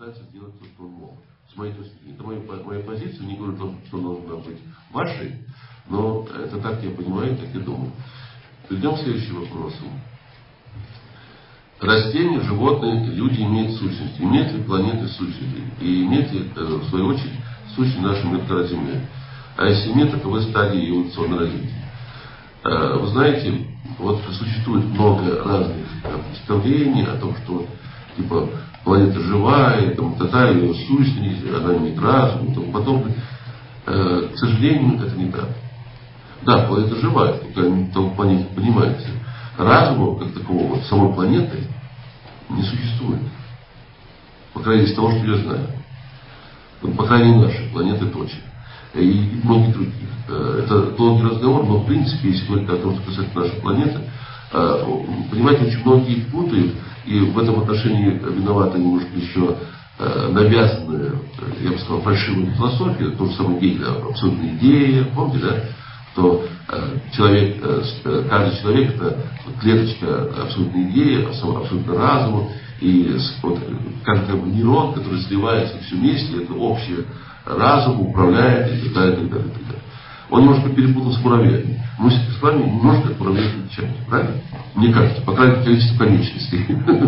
пытается сделать то, что он мог. С моей точки зрения. Это моя позиция, не говорю то, что должна быть вашей, но это так я понимаю, так я думаю. Перейдем к следующему вопросу. Растения, животные, люди имеют сущность. Имеют ли планеты сущность? И имеют ли, в свою очередь, сущность нашего мира Земли? А если нет, каковы стадии эволюционного развития? Вы знаете, вот существует много разных представлений о том, что типа планета живая, там, ее сущность, она имеет разум и тому подобное. К сожалению, это не так. Да, планета живая, только планете понимаете. Разума, как такового, самой планеты не существует. По крайней мере, из того, что я знаю. По крайней мере, нашей планеты точно. И многих других. Это долгий разговор, но в принципе, если говорить о том, что касается нашей планеты, понимаете, очень многие их путают, и в этом отношении виновата немножко еще навязанная, я бы сказал, фальшивая философия, то же самое Гегеля, абсолютная идея, помните, да? Что человек, каждый человек это клеточка абсолютной идеи, абсолютно разума, и вот, каждый нейрон, который сливается все вместе, это общее разум управляет и так далее, и так далее, и так далее. Он немножко перепутал с муравьями. Мы с вами немножко от муравьев отличаемся, правильно? Мне кажется, по крайней мере, количество конечностей.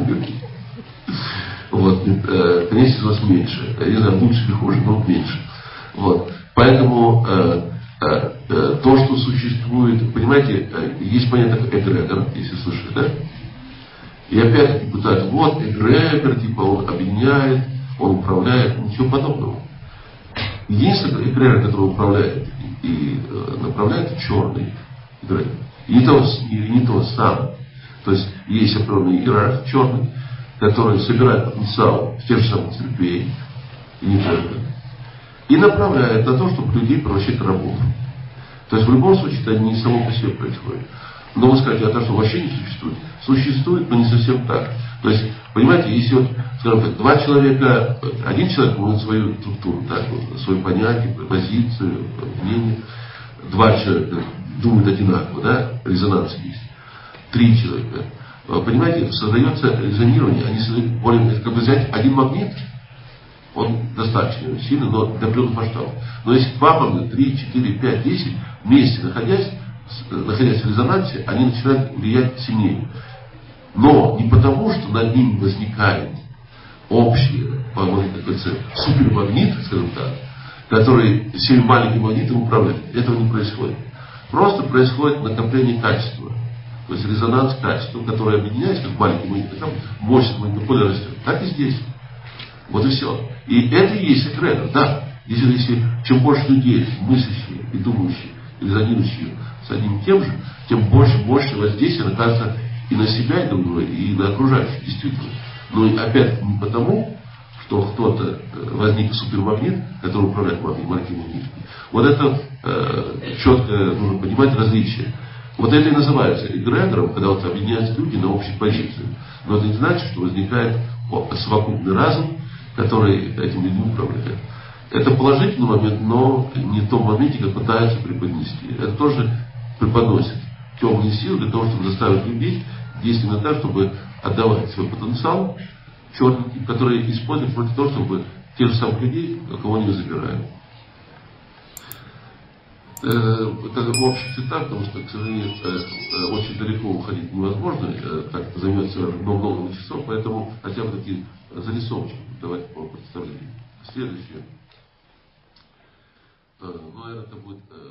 Вот, конечностей у вас меньше. Я не знаю, лучше или хуже, но меньше. Вот. Поэтому то, что существует, понимаете, есть понятие как эгрегор, если слышали, да? И опять-таки пытаются, вот эгрегор, типа он объединяет, он управляет, ничего подобного. Единственный эгрегор, который управляет и направляет, это черный эгрегор. И не то сам. То есть есть определенный иерарх черный, который собирает потенциал в тех же самых церквей, и не только, и направляет на то, чтобы людей превращать в рабов. То есть в любом случае это не само по себе происходит. Но вы скажете, а то, что вообще не существует? Существует, но не совсем так. То есть, понимаете, если вот, скажем так, два человека, один человек может свою структуру, так, вот, свои понятия, позицию, мнение, два человека думают одинаково, да, резонанс есть. Три человека. Понимаете, создается резонирование, они создают более, как бы взять один магнит, он достаточно сильный, но для определенных масштабов. Но если два магнита, 3, 4, 5, 10, вместе находясь в резонансе, они начинают влиять сильнее. Но не потому, что над ними возникает общий супермагнит, скажем так, который всеми маленькими магнитами управляет. Этого не происходит. Просто происходит накопление качества. То есть резонанс качества, которое объединяется как маленький магнит, там мощность магнитного поля растет. Так и здесь. Вот и все. И это и есть эгрегор, да. Если чем больше людей, мыслящих и думающих, и резонирующих с одним и тем же, тем больше воздействия окажется и на себя, и на окружающих, действительно. Но опять не потому, что кто-то возник супермагнит, который управляет маленькими магнитами. Вот это четко нужно понимать различие. Вот это и называется эгрегором, когда вот объединяются люди на общей позиции. Но это не значит, что возникает совокупный разум, который этим людьми управляет. Это положительный момент, но не в том моменте, как пытаются преподнести. Это тоже преподносит темные силы для того, чтобы заставить людей действовать так, чтобы отдавать свой потенциал черненький, который используют против того, чтобы тех же самых людей, кого они забирают. Это общий цитат, потому что, к сожалению, очень далеко уходить невозможно, так займется много часов, поэтому хотя бы такие зарисовочки давать по представлению. Следующее. Наверное, это будет